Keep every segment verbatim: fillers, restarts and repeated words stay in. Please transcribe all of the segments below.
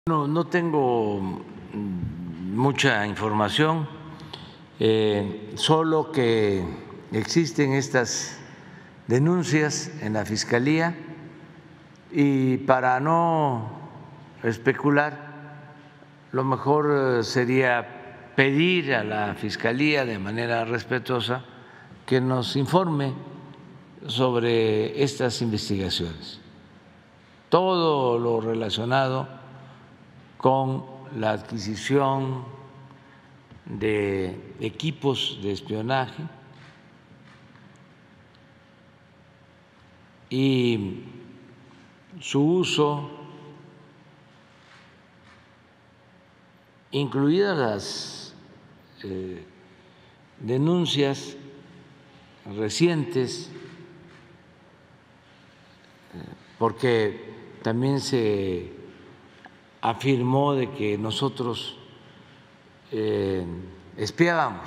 No, no tengo mucha información, eh, solo que existen estas denuncias en la Fiscalía y para no especular, lo mejor sería pedir a la Fiscalía de manera respetuosa que nos informe sobre estas investigaciones, todo lo relacionado con la adquisición de equipos de espionaje y su uso, incluidas las eh, denuncias recientes, porque también se afirmó de que nosotros eh, espiábamos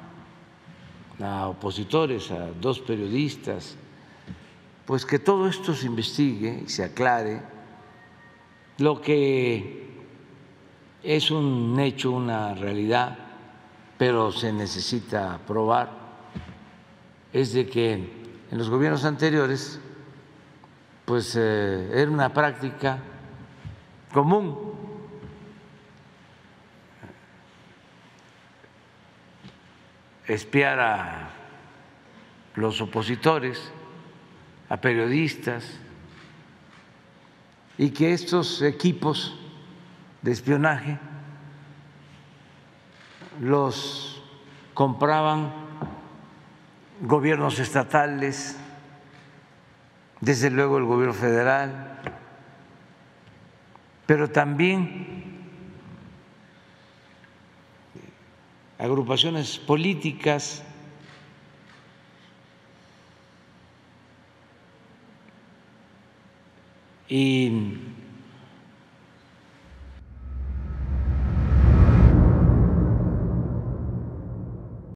a opositores, a dos periodistas, pues que todo esto se investigue y se aclare. Lo que es un hecho, una realidad, pero se necesita probar, es de que en los gobiernos anteriores pues eh, era una práctica común espiar a los opositores, a periodistas, y que estos equipos de espionaje los compraban gobiernos estatales, desde luego el gobierno federal, pero también agrupaciones políticas, y